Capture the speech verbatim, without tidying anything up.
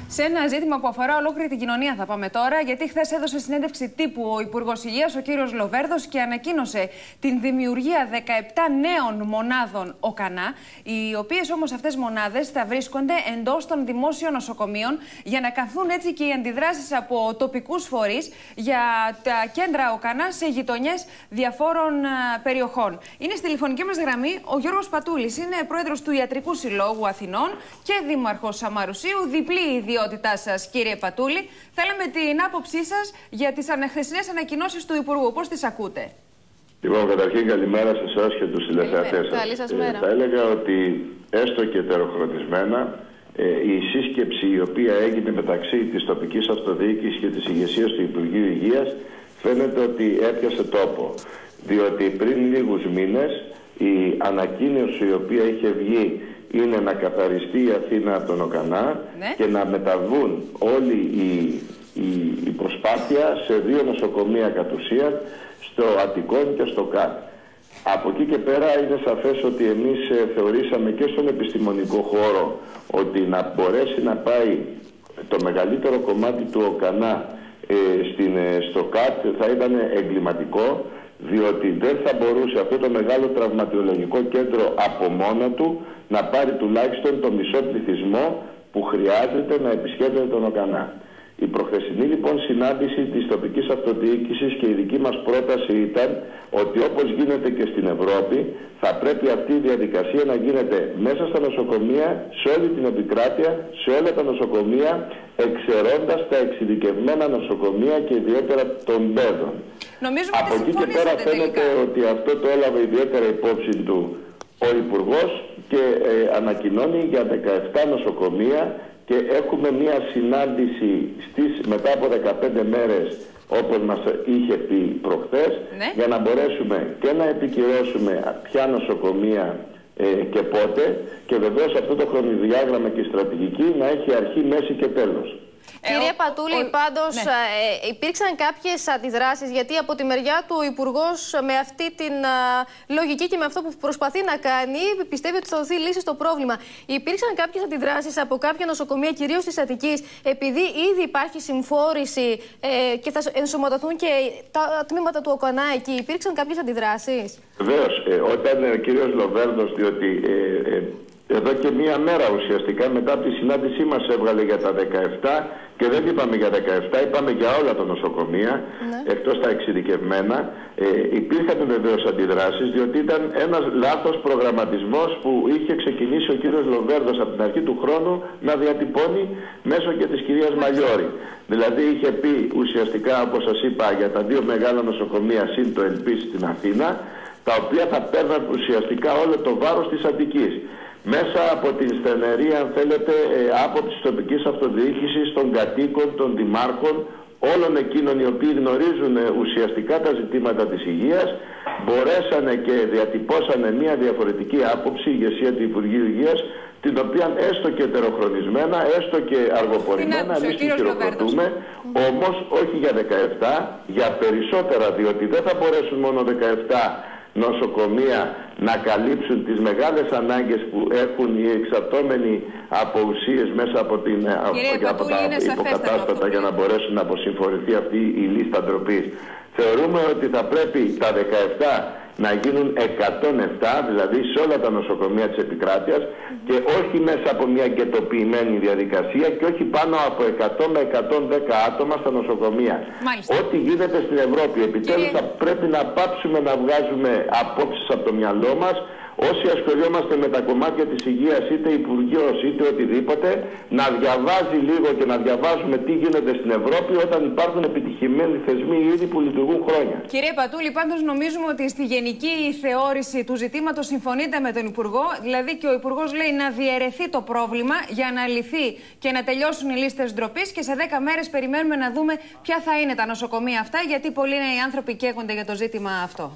Σε ένα ζήτημα που αφορά ολόκληρη την κοινωνία θα πάμε τώρα, γιατί χθες έδωσε συνέντευξη τύπου ο Υπουργός Υγείας, ο κύριος Λοβέρδος, και ανακοίνωσε την δημιουργία δεκαεπτά νέων μονάδων ΟΚΑΝΑ, οι οποίες όμως αυτές μονάδες θα βρίσκονται εντός των δημόσιων νοσοκομείων για να καθούν έτσι και οι αντιδράσεις από τοπικούς φορείς για τα κέντρα ΟΚΑΝΑ σε γειτονιές διαφόρων περιοχών. Είναι στη τηλεφωνική μας γραμμή ο Γιώργος Πατούλης, είναι πρόεδρος του Ιατρικού Συλλόγου Αθηνών και δήμαρχος Σαμαρουσίου. Διπλή η ιδιότητά σας, κύριε Πατούλη. Θέλαμε την άποψή σας για τις χθεσινές ανακοινώσεις του Υπουργού. Πώς τις ακούτε? Λοιπόν, καταρχήν καλημέρα σε εσάς και τους τηλεθεατές σας. Καλή σας μέρα. Ε, θα έλεγα ότι έστω και τεροχρονισμένα ε, η σύσκεψη η οποία έγινε μεταξύ της τοπικής αυτοδιοίκησης και της ηγεσίας του Υπουργείου Υγείας φαίνεται ότι έπιασε τόπο. Διότι πριν λίγους μήνες η ανακοίνωση η οποία είχε βγει είναι να καθαριστεί η Αθήνα από τον ΟΚΑΝΑ, ναι, και να μεταβούν όλη η, η, η προσπάθεια σε δύο νοσοκομεία κατ' ουσίαν, στο Αττικόν και στο ΚΑΤ. Από εκεί και πέρα είναι σαφές ότι εμείς ε, θεωρήσαμε και στον επιστημονικό χώρο ότι να μπορέσει να πάει το μεγαλύτερο κομμάτι του ΟΚΑΝΑ ε, στην, ε, στο ΚΑΤ θα ήταν εγκληματικό, διότι δεν θα μπορούσε αυτό το μεγάλο τραυματιολογικό κέντρο από μόνο του να πάρει τουλάχιστον το μισό πληθυσμό που χρειάζεται να επισκέπτεται τον ΟΚΑΝΑ. Η προχθεσινή λοιπόν συνάντηση της τοπικής αυτοδιοίκησης και η δική μας πρόταση ήταν ότι όπως γίνεται και στην Ευρώπη θα πρέπει αυτή η διαδικασία να γίνεται μέσα στα νοσοκομεία, σε όλη την επικράτεια, σε όλα τα νοσοκομεία, εξαιρώντας τα εξειδικευμένα νοσοκομεία και ιδιαίτερα των παιδών. Από εκεί και πέρα φαίνεται τελικά ότι αυτό το έλαβε ιδιαίτερα υπόψη του ο Υπουργός και ε, ανακοινώνει για δεκαεπτά νοσοκομεία και έχουμε μία συνάντηση στις, μετά από δεκαπέντε μέρες, όπως μας είχε πει προχθές, ναι, για να μπορέσουμε και να επικυρώσουμε ποια νοσοκομεία ε, και πότε, και βεβαίως αυτό το χρονοδιάγραμμα και η στρατηγική να έχει αρχή, μέση και τέλος. Κύριε Πατούλη, ο... πάντως ναι. ε, υπήρξαν κάποιες αντιδράσεις, γιατί από τη μεριά του ο Υπουργός με αυτή την α, λογική και με αυτό που προσπαθεί να κάνει πιστεύει ότι θα δοθεί λύση στο πρόβλημα. Υπήρξαν κάποιες αντιδράσεις από κάποια νοσοκομεία, κυρίως της Αττικής, επειδή ήδη υπάρχει συμφόρηση ε, και θα ενσωματωθούν και τα τμήματα του ΟΚΑΝΑ εκεί. Υπήρξαν κάποιες αντιδράσεις? Βεβαίως, ε, όταν ο κύριος Λοβέρδος, διότι ε, ε, εδώ και μία μέρα ουσιαστικά μετά από τη συνάντησή μας έβγαλε για τα δεκαεπτά και δεν είπαμε για δεκαεπτά, είπαμε για όλα τα νοσοκομεία, ναι, εκτός τα εξειδικευμένα. Ε, υπήρχαν βεβαίως αντιδράσεις, διότι ήταν ένας λάθος προγραμματισμός που είχε ξεκινήσει ο κύριος Λοβέρδος από την αρχή του χρόνου να διατυπώνει μέσω και της κυρίας Μαλιώρη. Δηλαδή είχε πει ουσιαστικά, όπως σας είπα, για τα δύο μεγάλα νοσοκομεία συν το Ελπίς στην Αθήνα, τα οποία θα παίρναν ουσιαστικά όλο το βάρος της Αττικής. Μέσα από την στενερή, αν θέλετε, άποψη της τοπικής αυτοδιοίκησης, των κατοίκων, των δημάρχων, όλων εκείνων οι οποίοι γνωρίζουν ουσιαστικά τα ζητήματα της υγείας, μπορέσανε και διατυπώσανε μια διαφορετική άποψη η ηγεσία του Υπουργείου Υγείας, την οποία έστω και τεροχρονισμένα, έστω και αργοπορημένα, εμείς την χειροκροτούμε, όμως όχι για δεκαεπτά, για περισσότερα, διότι δεν θα μπορέσουν μόνο δεκαεπτά νοσοκομεία να καλύψουν τις μεγάλες ανάγκες που έχουν οι εξαρτώμενοι από ουσίες μέσα από, την, από, από τα υποκατάστατα για να μπορέσουν να αποσυμφορηθεί αυτή η λίστα ντροπής. Θεωρούμε ότι θα πρέπει τα δεκαεπτά να γίνουν εκατόν επτά, δηλαδή σε όλα τα νοσοκομεία της επικράτειας, και όχι μέσα από μια γκετοποιημένη διαδικασία και όχι πάνω από εκατό με εκατόν δέκα άτομα στα νοσοκομεία. Ό,τι γίνεται στην Ευρώπη. Επιτέλους Κύριε... θα πρέπει να πάψουμε να βγάζουμε απόψεις από το μυαλό μας. Όσοι ασχολιόμαστε με τα κομμάτια της υγείας, είτε υπουργός είτε οτιδήποτε, να διαβάζει λίγο και να διαβάζουμε τι γίνεται στην Ευρώπη όταν υπάρχουν επιτυχημένοι θεσμοί ήδη που λειτουργούν χρόνια. Κύριε Πατούλη, πάντως νομίζουμε ότι στη γενική θεώρηση του ζητήματος συμφωνείτε με τον Υπουργό, δηλαδή και ο Υπουργός λέει να διαιρεθεί το πρόβλημα για να λυθεί και να τελειώσουν οι λίστες ντροπής, και σε δέκα μέρες περιμένουμε να δούμε ποια θα είναι τα νοσοκομεία αυτά, γιατί πολλοί οι άνθρωποι καίγονται για το ζήτημα αυτό.